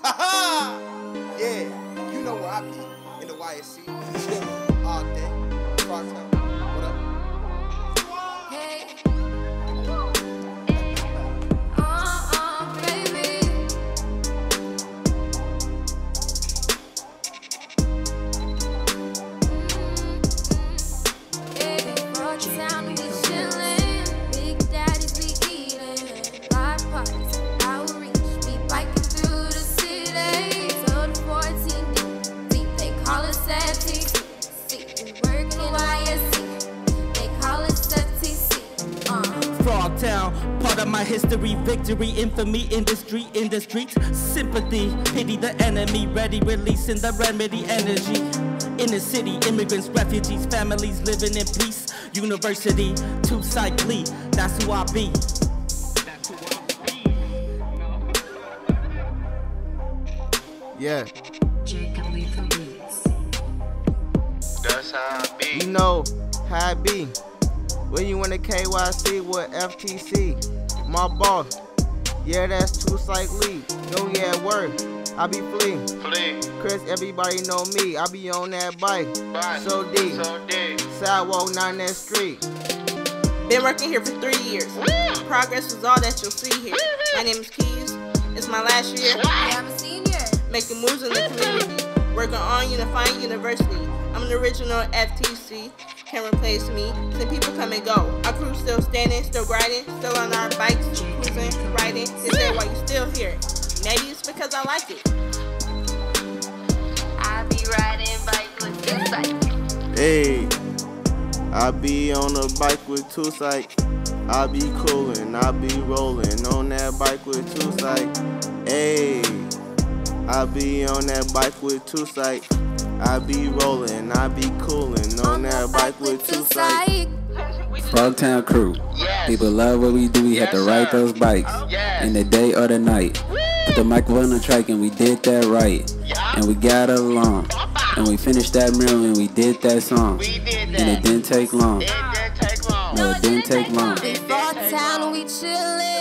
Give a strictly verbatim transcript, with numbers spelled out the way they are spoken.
Ha yeah, you know where I be, in the Y S C. Chillin' all day. Frogtown. What up? Hey. Uh-uh, baby. Mm-hmm. Hey, Frogtown, we chillin'. Big daddies, we eatin'. Live parties, outreach. We biking through the city. So the fourteen deep, they call us F T C. We working in Y S C. They call us F T C. Uh. Frogtown, part of my history, victory, infamy, industry, in the streets, sympathy, pity the enemy, ready, releasing the remedy, energy. In the city, immigrants, refugees, families living in peace. University, to cycling, that's who I be. That's who I be. Yeah. That's how I be. You know how I be. When you in the K Y C with F T C, my boss. Yeah, that's too cycling. Yo, yeah, word. I be fleeing. Flee. Chris, everybody know me. I be on that bike. Bye. So deep. So deep. Sidewalk down that street. Been working here for three years. Woo! Progress is all that you'll see here. My name is Keys. It's my last year. Yeah, I'm a senior. Making moves in the community. Working on Unifying University. I'm an original F T C. Can't replace me. Some people come and go. Our crew still standing, still grinding, still on our bikes, cruising, riding. They say why you still here. Maybe it's because I like it. I be riding bike with two bikes. Hey, I be on a bike with two psych. I be coolin', I be rollin' on that bike with two psych. Hey, I be on that bike with two psych. I be rollin', I be coolin' on that bike with two psych. Frogtown Crew. Yes. People love what we do. We had Yes, to ride sir. those bikes Yes. in the day or the night. Put the microphone on the track and we did that right. Yeah. And we got along. And we finished that meal and we did that song. We did that. And it didn't take long. It didn't take long. No, it didn't take long. In Frogtown, we chillin'.